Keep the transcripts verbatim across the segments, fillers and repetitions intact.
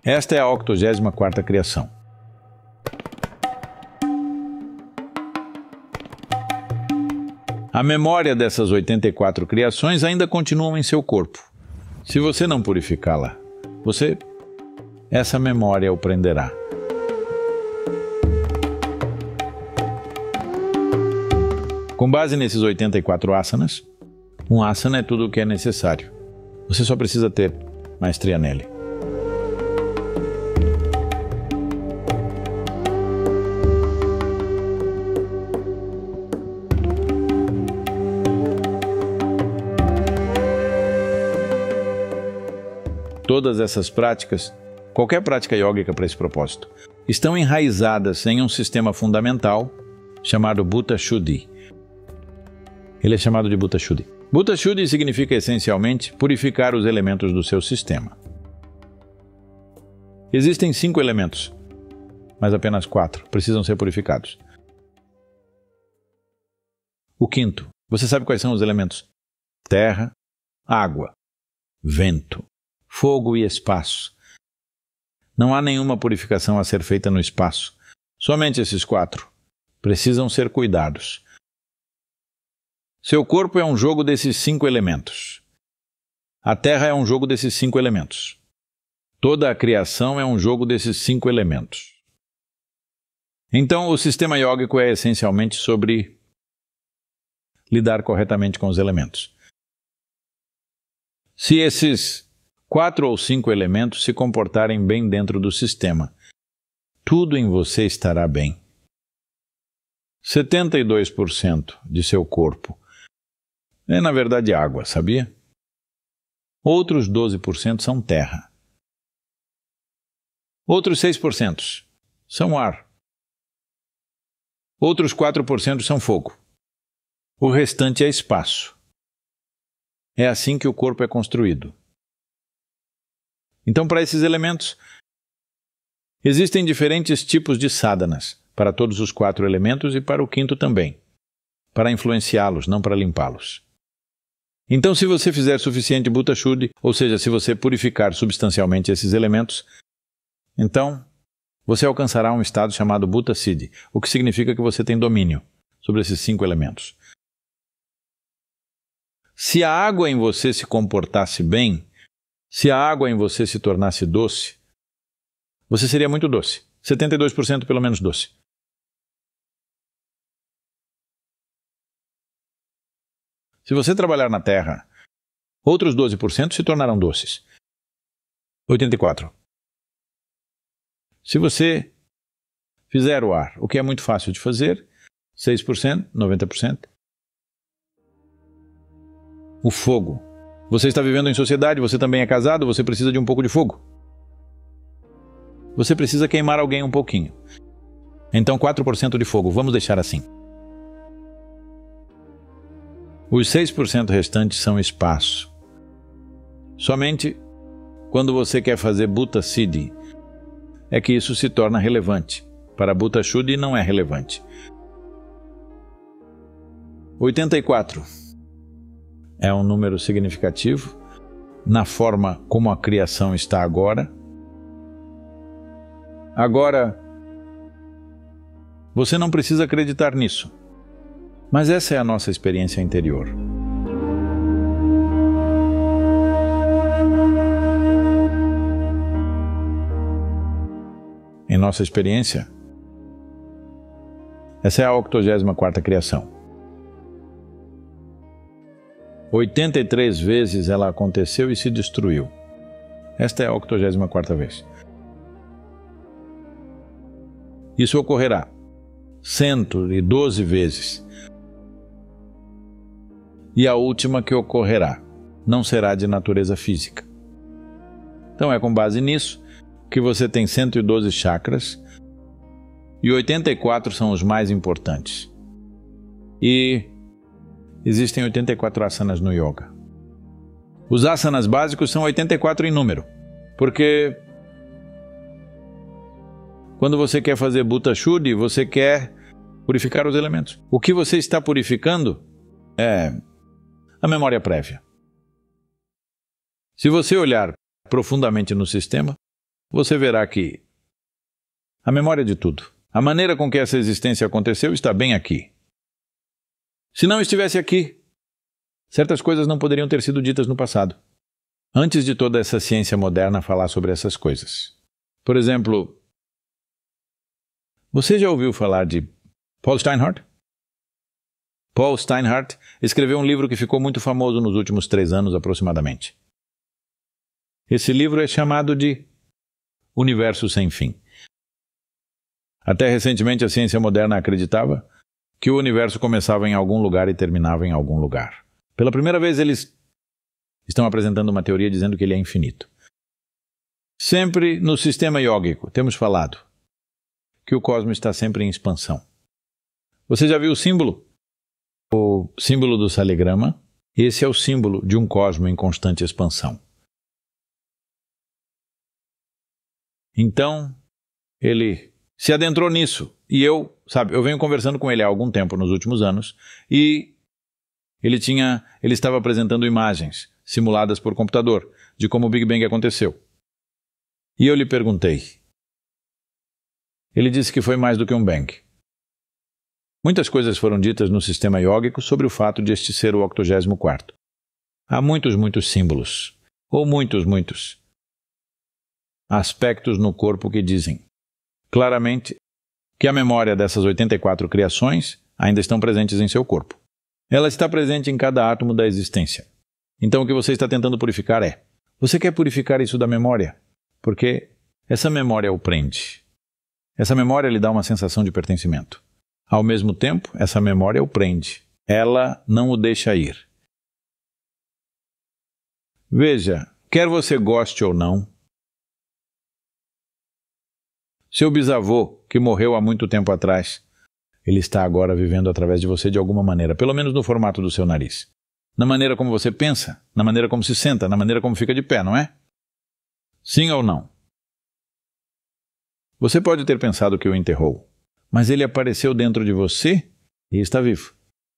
Esta é a octogésima quarta criação. A memória dessas oitenta e quatro criações ainda continuam em seu corpo. Se você não purificá-la, você, essa memória o prenderá. Com base nesses oitenta e quatro asanas, um asana é tudo o que é necessário. Você só precisa ter maestria nele. Todas essas práticas, qualquer prática yógica para esse propósito, estão enraizadas em um sistema fundamental chamado Bhuta Shuddhi. Ele é chamado de Bhuta Shuddhi. Bhuta Shuddhi significa essencialmente purificar os elementos do seu sistema. Existem cinco elementos, mas apenas quatro precisam ser purificados. O quinto, você sabe quais são os elementos? Terra, água, vento, fogo e espaço. Não há nenhuma purificação a ser feita no espaço. Somente esses quatro precisam ser cuidados. Seu corpo é um jogo desses cinco elementos. A Terra é um jogo desses cinco elementos. Toda a criação é um jogo desses cinco elementos. Então, o sistema yógico é essencialmente sobre lidar corretamente com os elementos. Se esses quatro ou cinco elementos se comportarem bem dentro do sistema, tudo em você estará bem. setenta e dois por cento de seu corpo é, na verdade, água, sabia? Outros doze por cento são terra. Outros seis por cento são ar. Outros quatro por cento são fogo. O restante é espaço. É assim que o corpo é construído. Então, para esses elementos, existem diferentes tipos de sadhanas, para todos os quatro elementos e para o quinto também, para influenciá-los, não para limpá-los. Então, se você fizer suficiente Bhuta Shuddhi, ou seja, se você purificar substancialmente esses elementos, então você alcançará um estado chamado Bhuta Siddhi, o que significa que você tem domínio sobre esses cinco elementos. Se a água em você se comportasse bem, se a água em você se tornasse doce, você seria muito doce, setenta e dois por cento pelo menos doce. Se você trabalhar na terra, outros doze por cento se tornarão doces. oitenta e quatro por cento. Se você fizer o ar, o que é muito fácil de fazer, seis por cento, noventa por cento. O fogo. Você está vivendo em sociedade, você também é casado, você precisa de um pouco de fogo. Você precisa queimar alguém um pouquinho. Então, quatro por cento de fogo, vamos deixar assim. Os seis por cento restantes são espaço. Somente quando você quer fazer Bhuta Siddhi é que isso se torna relevante. Para Bhuta Shuddhi não é relevante. oitenta e quatro é um número significativo na forma como a criação está agora. Agora, você não precisa acreditar nisso. Mas essa é a nossa experiência interior. Em nossa experiência, essa é a octogésima quarta criação. oitenta e três vezes ela aconteceu e se destruiu. Esta é a octogésima quarta vez. Isso ocorrerá cento e doze vezes. E a última que ocorrerá não será de natureza física. Então é com base nisso que você tem cento e doze chakras e oitenta e quatro são os mais importantes. E existem oitenta e quatro asanas no yoga. Os asanas básicos são oitenta e quatro em número, porque quando você quer fazer Bhuta Shuddhi, você quer purificar os elementos. O que você está purificando é a memória prévia. Se você olhar profundamente no sistema, você verá que a memória de tudo, a maneira com que essa existência aconteceu está bem aqui. Se não estivesse aqui, certas coisas não poderiam ter sido ditas no passado, antes de toda essa ciência moderna falar sobre essas coisas. Por exemplo, você já ouviu falar de Paul Steinhardt? Paul Steinhardt escreveu um livro que ficou muito famoso nos últimos três anos aproximadamente. Esse livro é chamado de Universo Sem Fim. Até recentemente a ciência moderna acreditava que o universo começava em algum lugar e terminava em algum lugar. Pela primeira vez eles estão apresentando uma teoria dizendo que ele é infinito. Sempre no sistema iógico temos falado que o cosmos está sempre em expansão. Você já viu o símbolo? O símbolo do saligrama? Esse é o símbolo de um cosmo em constante expansão. Então, ele se adentrou nisso. E eu, sabe, eu venho conversando com ele há algum tempo, nos últimos anos, e ele tinha, ele estava apresentando imagens simuladas por computador de como o Big Bang aconteceu. E eu lhe perguntei. Ele disse que foi mais do que um bang. Muitas coisas foram ditas no sistema iógico sobre o fato de este ser o octogésimo quarto. Há muitos, muitos símbolos, ou muitos, muitos aspectos no corpo que dizem claramente que a memória dessas oitenta e quatro criações ainda estão presentes em seu corpo. Ela está presente em cada átomo da existência. Então o que você está tentando purificar é, você quer purificar isso da memória, porque essa memória o prende. Essa memória lhe dá uma sensação de pertencimento. Ao mesmo tempo, essa memória o prende. Ela não o deixa ir. Veja, quer você goste ou não, seu bisavô, que morreu há muito tempo atrás, ele está agora vivendo através de você de alguma maneira, pelo menos no formato do seu nariz. Na maneira como você pensa, na maneira como se senta, na maneira como fica de pé, não é? Sim ou não? Você pode ter pensado que o enterrou, mas ele apareceu dentro de você e está vivo.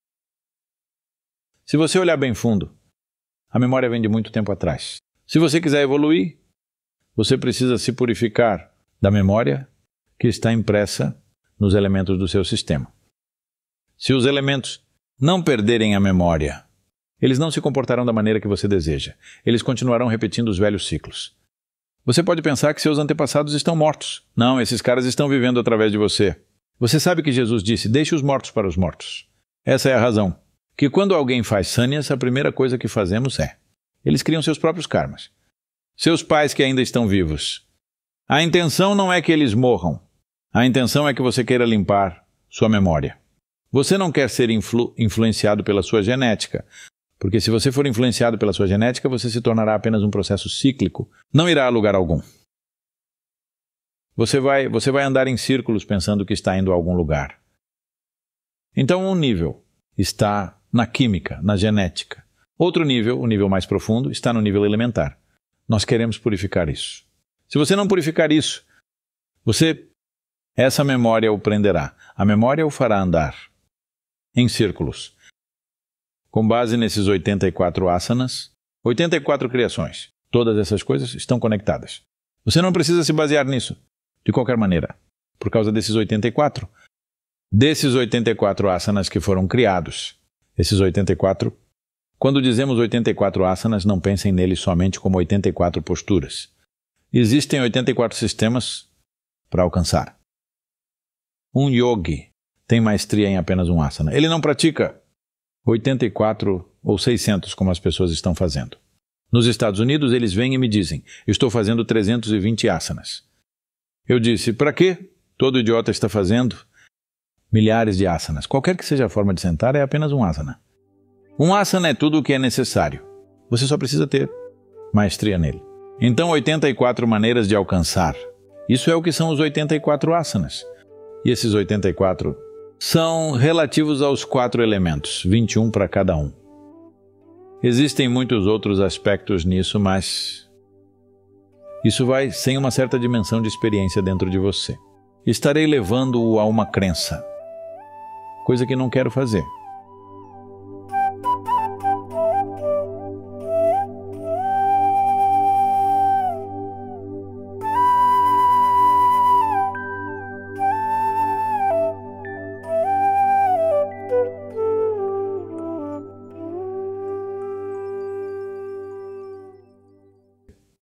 Se você olhar bem fundo, a memória vem de muito tempo atrás. Se você quiser evoluir, você precisa se purificar da memória que está impressa nos elementos do seu sistema. Se os elementos não perderem a memória, eles não se comportarão da maneira que você deseja. Eles continuarão repetindo os velhos ciclos. Você pode pensar que seus antepassados estão mortos. Não, esses caras estão vivendo através de você. Você sabe que Jesus disse, deixe os mortos para os mortos. Essa é a razão. Que quando alguém faz sânias, a primeira coisa que fazemos é, eles criam seus próprios karmas. Seus pais que ainda estão vivos. A intenção não é que eles morram. A intenção é que você queira limpar sua memória. Você não quer ser influ- influenciado pela sua genética, porque se você for influenciado pela sua genética, você se tornará apenas um processo cíclico, não irá a lugar algum. Você vai, você vai andar em círculos pensando que está indo a algum lugar. Então um nível está na química, na genética. Outro nível, o nível mais profundo, está no nível elementar. Nós queremos purificar isso. Se você não purificar isso, você, essa memória o prenderá. A memória o fará andar em círculos. Com base nesses oitenta e quatro asanas, oitenta e quatro criações, todas essas coisas estão conectadas. Você não precisa se basear nisso, de qualquer maneira, por causa desses oitenta e quatro. Desses oitenta e quatro asanas que foram criados, esses oitenta e quatro, quando dizemos oitenta e quatro asanas, não pensem neles somente como oitenta e quatro posturas. Existem oitenta e quatro sistemas para alcançar. Um yogi tem maestria em apenas um asana. Ele não pratica oitenta e quatro ou seiscentos como as pessoas estão fazendo. Nos Estados Unidos, eles vêm e me dizem, estou fazendo trezentos e vinte asanas. Eu disse, para quê? Todo idiota está fazendo milhares de asanas. Qualquer que seja a forma de sentar, é apenas um asana. Um asana é tudo o que é necessário. Você só precisa ter maestria nele. Então, oitenta e quatro maneiras de alcançar. Isso é o que são os oitenta e quatro asanas. E esses oitenta e quatro são relativos aos quatro elementos, vinte e um para cada um. Existem muitos outros aspectos nisso, mas isso vai sem uma certa dimensão de experiência dentro de você. Estarei levando-o a uma crença, coisa que não quero fazer.